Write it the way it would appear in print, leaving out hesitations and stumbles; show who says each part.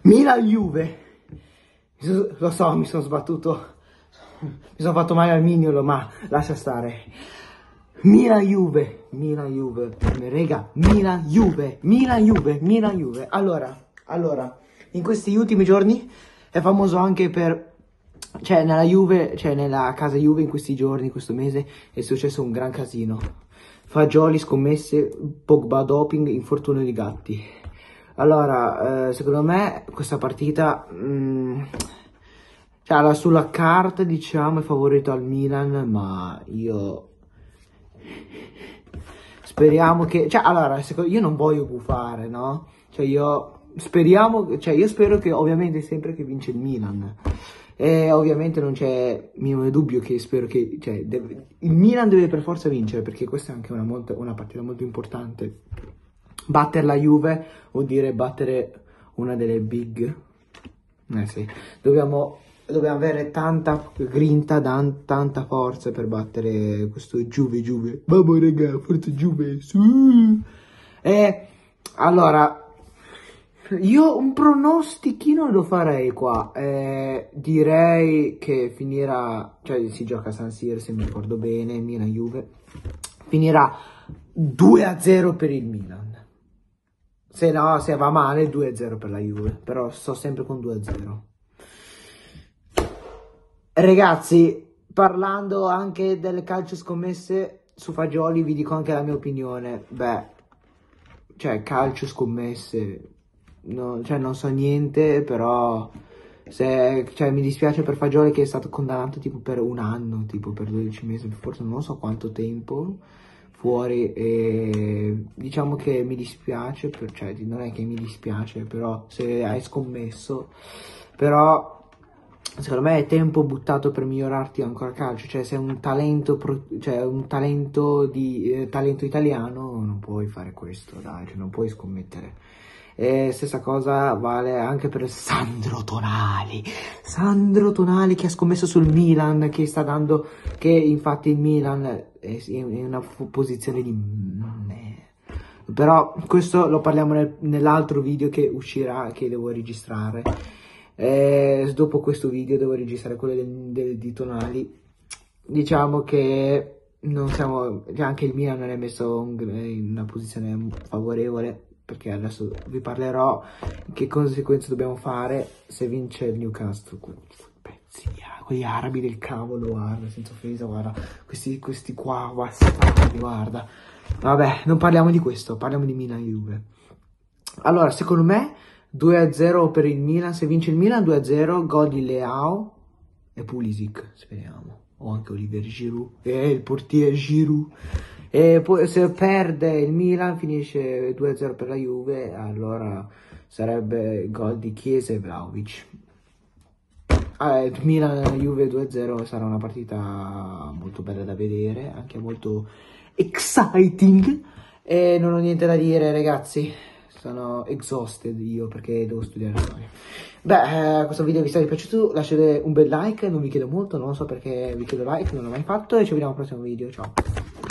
Speaker 1: Milan-Juve. Lo so, mi sono sbattuto. Mi sono fatto male al mignolo, ma lascia stare. Milan-Juve. Milan-Juve. Rega, Milan-Juve. Milan-Juve. Milan-Juve. Allora, in questi ultimi giorni è famoso anche per... Cioè, nella Juve, cioè nella casa Juve in questi giorni, in questo mese, è successo un gran casino. Fagioli, scommesse, Pogba doping, infortunio di Gatti. Allora, secondo me questa partita, cioè, sulla carta diciamo è favorito al Milan, ma io speriamo che, cioè, allora, io non voglio gufare, no? Cioè, io spero che ovviamente sempre che vince il Milan. E ovviamente non c'è minimo dubbio che spero che, cioè, il Milan deve per forza vincere, perché questa è anche una partita molto importante. Battere la Juve vuol dire battere una delle big. Sì. Dobbiamo avere tanta grinta, tanta forza per battere questo Juve. Mamma raga, forza Juve, su! E allora, io un pronostichino lo farei qua. Direi che finirà, cioè si gioca a San Siro se mi ricordo bene, Milan-Juve. Finirà 2-0 per il Milan. Se no, se va male 2-0 per la Juve, però sto sempre con 2-0. Ragazzi, parlando anche del calcio scommesse su Fagioli, vi dico anche la mia opinione. Beh, cioè calcio scommesse, no, cioè non so niente, però cioè, mi dispiace per Fagioli che è stato condannato tipo per un anno, tipo per 12 mesi, forse non so quanto tempo fuori, e diciamo che mi dispiace, cioè non è che mi dispiace, però se hai scommesso, però secondo me è tempo buttato per migliorarti ancora a calcio, cioè se è un talento, talento italiano non puoi fare questo, dai, cioè, non puoi scommettere. E stessa cosa vale anche per Sandro Tonali che ha scommesso sul Milan, che sta dando, che infatti il Milan è in una posizione di però questo lo parliamo nell'altro video che uscirà, che devo registrare. Dopo questo video devo registrare quello di Tonali. Diciamo che non siamo, anche il Milan non è messo in una posizione favorevole, perché adesso vi parlerò che conseguenze dobbiamo fare se vince il Newcastle. Quegli arabi del cavolo, guarda, senza offesa, guarda, questi qua, guarda. Vabbè, non parliamo di questo, parliamo di Milan-Juve. Allora, secondo me 2-0 per il Milan, se vince il Milan 2-0, gol di Leao e Pulisic, speriamo. O anche Olivier Giroud, il portiere Giroud. E poi se perde il Milan finisce 2-0 per la Juve, allora sarebbe gol di Chiesa e Vlahovic. Milan-Juve 2-0 sarà una partita molto bella da vedere, anche molto exciting, e non ho niente da dire, ragazzi. Sono exhausted io perché devo studiare storia. Beh, questo video vi sta piaciuto, lasciate un bel like, non vi chiedo molto, non so perché vi chiedo like, non l'ho mai fatto, e ci vediamo al prossimo video, ciao.